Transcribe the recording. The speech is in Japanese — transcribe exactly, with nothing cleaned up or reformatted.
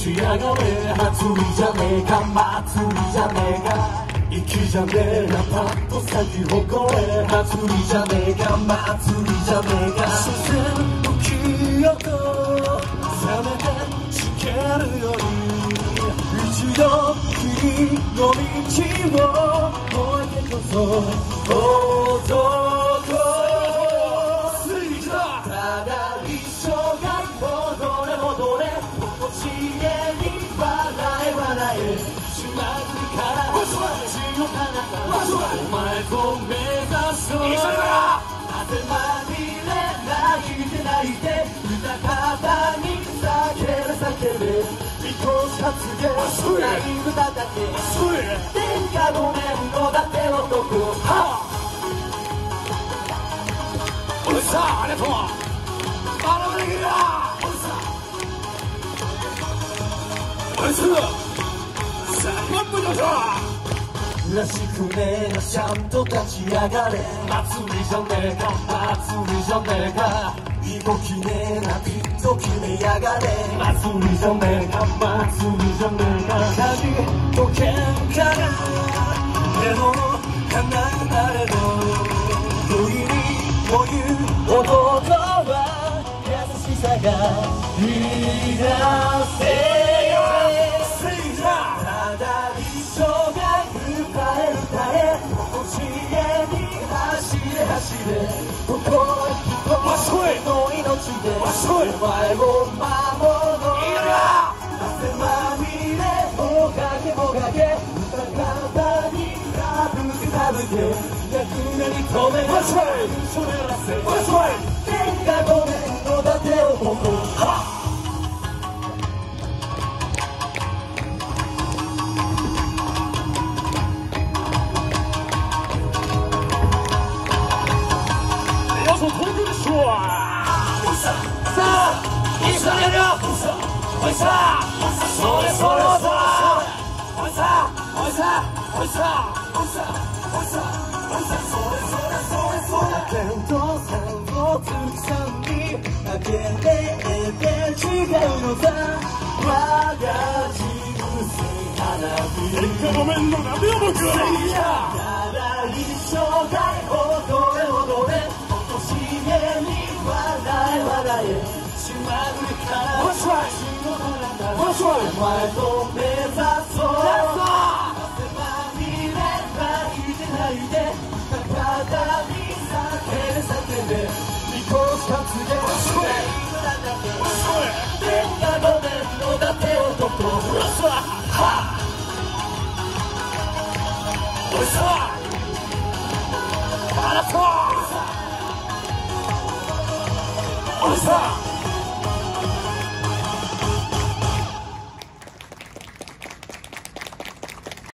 ち上がれ祭りじゃねえか祭りじゃねえか粋じゃねえなパッと咲き誇れ祭りじゃねえか祭りじゃねえか視線の気をと冷めてしけるより一度君の道を越えてこそ男ただ一生が踊れ踊れ心地げに笑え笑えしまうから血の彼方お前と目指そう汗まみれ泣いて泣いて歌方に叫べ叫べ見通し発言ない歌だけ天下ごめんのだって男おいさあありがとうあのできるなおいすぐさんまんぶんのらしくねえなちゃんと立ち上がれ祭りじゃねえか祭りじゃねえか動きねえなピッと決めやがれ祭りじゃねえか祭りじゃねえか何と喧嘩がでも叶うなれど不意にも言う弟は優しさが言い出せよただ一生が歌え歌え心地げに走れ走れここへここの命でお前を守ろう汗まみれもがけもがけ歌方にかぶけかぶけ役目に止めなさいそれらせ天下ごめんのだて男さあ一緒にやるよおいさそれそれさおいさおいさおいさおいさおいさおいさそれそれそれそれ天と線をつくさんに開けてえて違うのさ我が人生花火天下ごめんのなんでよ僕はただ一生涯踊れ踊れ落としげに笑え笑えしまぐりから血の花お前と目指そう汗まみれ泣いて泣いて体に叫べ叫べ見越し発言天下ごめんのだて男おいさあらそうおいさ